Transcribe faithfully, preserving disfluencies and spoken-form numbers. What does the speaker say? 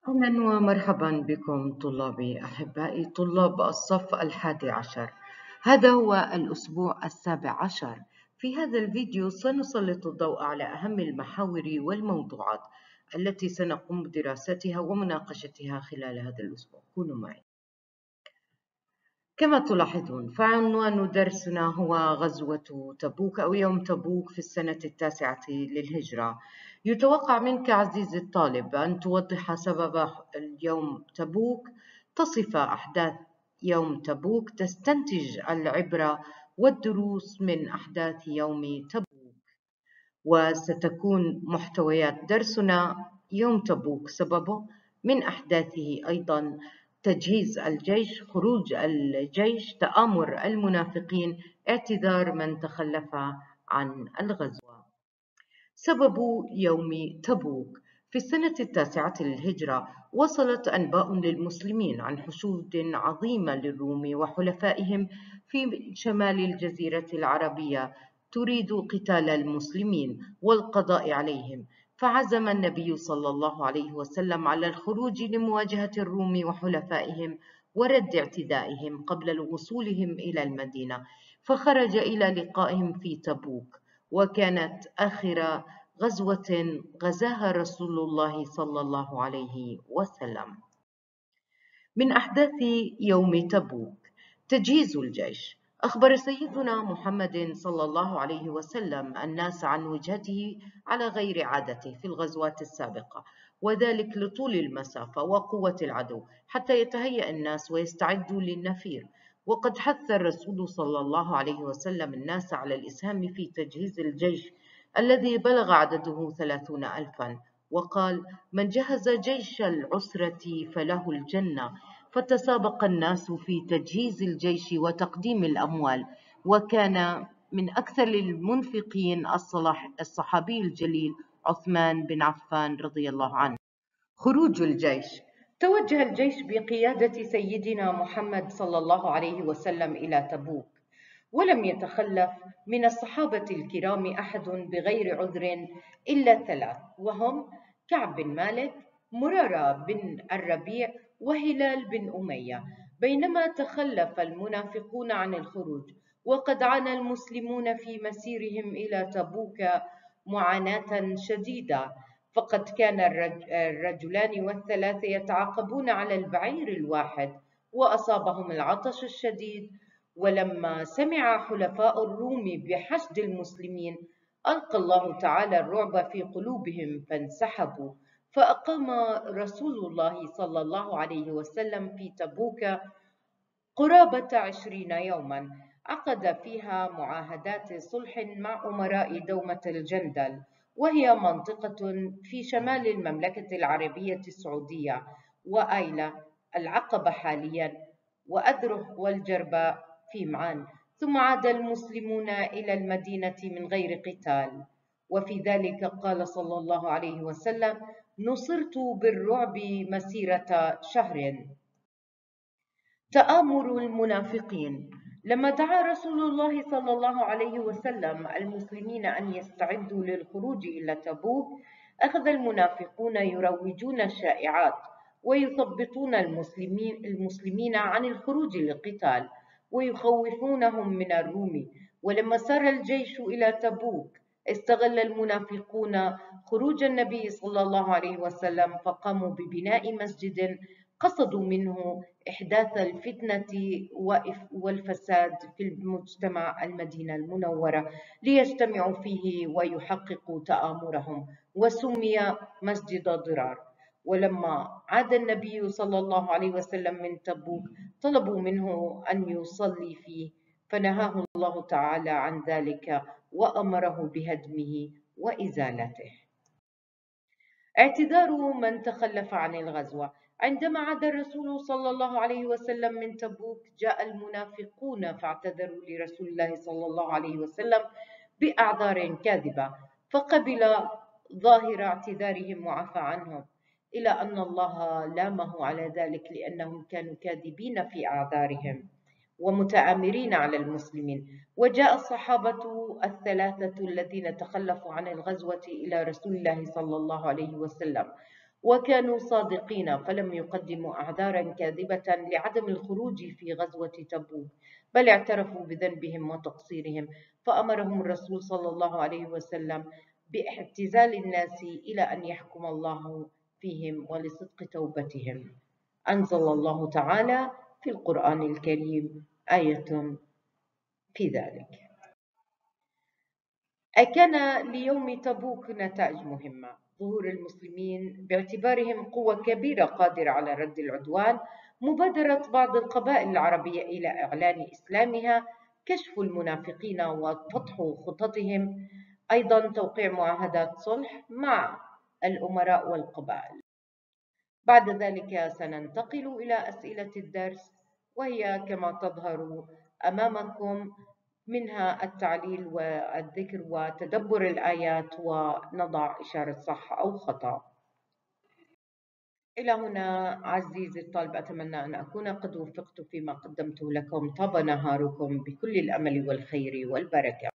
أهلا ومرحبا بكم طلابي أحبائي طلاب الصف الحادي عشر. هذا هو الأسبوع السابع عشر. في هذا الفيديو سنسلط الضوء على أهم المحاور والموضوعات التي سنقوم بدراستها ومناقشتها خلال هذا الأسبوع. كونوا معي. كما تلاحظون فعنوان درسنا هو غزوة تبوك أو يوم تبوك في السنة التاسعة للهجرة. يتوقع منك عزيزي الطالب أن توضح سبب اليوم تبوك، تصف أحداث يوم تبوك، تستنتج العبرة والدروس من أحداث يوم تبوك. وستكون محتويات درسنا يوم تبوك سببه من أحداثه أيضا تجهيز الجيش، خروج الجيش، تآمر المنافقين، اعتذار من تخلف عن الغزوة. سبب يوم تبوك: في السنة التاسعة للهجرة وصلت أنباء للمسلمين عن حشود عظيمة للروم وحلفائهم في شمال الجزيرة العربية تريد قتال المسلمين والقضاء عليهم، فعزم النبي صلى الله عليه وسلم على الخروج لمواجهة الروم وحلفائهم ورد اعتدائهم قبل وصولهم إلى المدينة، فخرج إلى لقائهم في تبوك، وكانت آخر غزوة غزاها رسول الله صلى الله عليه وسلم. من أحداث يوم تبوك: تجهيز الجيش. أخبر سيدنا محمد صلى الله عليه وسلم الناس عن وجهته على غير عادته في الغزوات السابقة، وذلك لطول المسافة وقوة العدو حتى يتهيأ الناس ويستعدوا للنفير. وقد حث الرسول صلى الله عليه وسلم الناس على الإسهام في تجهيز الجيش الذي بلغ عدده ثلاثون ألفا، وقال: من جهز جيش العسرة فله الجنة. فتسابق الناس في تجهيز الجيش وتقديم الأموال، وكان من أكثر المنفقين الصحابي الجليل عثمان بن عفان رضي الله عنه. خروج الجيش: توجه الجيش بقيادة سيدنا محمد صلى الله عليه وسلم إلى تبوك، ولم يتخلف من الصحابة الكرام أحد بغير عذر إلا ثلاث، وهم كعب بن مالك، مرارة بن الربيع، وهلال بن أمية، بينما تخلف المنافقون عن الخروج. وقد عانى المسلمون في مسيرهم إلى تبوك معاناة شديدة، فقد كان الرجلان والثلاثة يتعاقبون على البعير الواحد، وأصابهم العطش الشديد. ولما سمع حلفاء الروم بحشد المسلمين ألقى الله تعالى الرعب في قلوبهم فانسحبوا، فأقام رسول الله صلى الله عليه وسلم في تبوك قرابة عشرين يوما، عقد فيها معاهدات صلح مع أمراء دومة الجندل، وهي منطقة في شمال المملكة العربية السعودية، وآيلة العقبة حاليا، وأدره والجرباء في معان. ثم عاد المسلمون إلى المدينة من غير قتال، وفي ذلك قال صلى الله عليه وسلم: نصرت بالرعب مسيرة شهر. تآمر المنافقين: لما دعا رسول الله صلى الله عليه وسلم المسلمين أن يستعدوا للخروج إلى تبوك، أخذ المنافقون يروجون الشائعات ويثبطون المسلمين, المسلمين عن الخروج للقتال ويخوفونهم من الروم. ولما سار الجيش إلى تبوك استغل المنافقون خروج النبي صلى الله عليه وسلم، فقاموا ببناء مسجد قصدوا منه إحداث الفتنة والفساد في المجتمع المدينة المنورة ليجتمعوا فيه ويحققوا تآمرهم، وسمي مسجد ضرار. ولما عاد النبي صلى الله عليه وسلم من تبوك طلبوا منه أن يصلي فيه، فنهاه الله تعالى عن ذلك وأمره بهدمه وإزالته. اعتذار من تخلف عن الغزوة: عندما عاد الرسول صلى الله عليه وسلم من تبوك جاء المنافقون فاعتذروا لرسول الله صلى الله عليه وسلم بأعذار كاذبة، فقبل ظاهر اعتذارهم وعفى عنهم، إلى أن الله لامه على ذلك لأنهم كانوا كاذبين في أعذارهم ومتآمرين على المسلمين. وجاء الصحابة الثلاثة الذين تخلفوا عن الغزوة إلى رسول الله صلى الله عليه وسلم وكانوا صادقين فلم يقدموا أعذارا كاذبة لعدم الخروج في غزوة تبوك، بل اعترفوا بذنبهم وتقصيرهم، فأمرهم الرسول صلى الله عليه وسلم باعتزال الناس إلى أن يحكم الله فيهم ولصدق توبتهم. أنزل الله تعالى في القرآن الكريم آية في ذلك. أكان ليوم تبوك نتائج مهمة: ظهور المسلمين باعتبارهم قوة كبيرة قادرة على رد العدوان، مبادرة بعض القبائل العربية إلى إعلان إسلامها، كشف المنافقين وفتح خططهم، أيضا توقيع معاهدات صلح مع الأمراء والقبائل. بعد ذلك سننتقل إلى أسئلة الدرس، وهي كما تظهر أمامكم، منها التعليل والذكر وتدبر الآيات ونضع إشارة صح أو خطأ. إلى هنا عزيزي الطالب، أتمنى أن أكون قد وفقت فيما قدمته لكم. طاب نهاركم بكل الأمل والخير والبركة.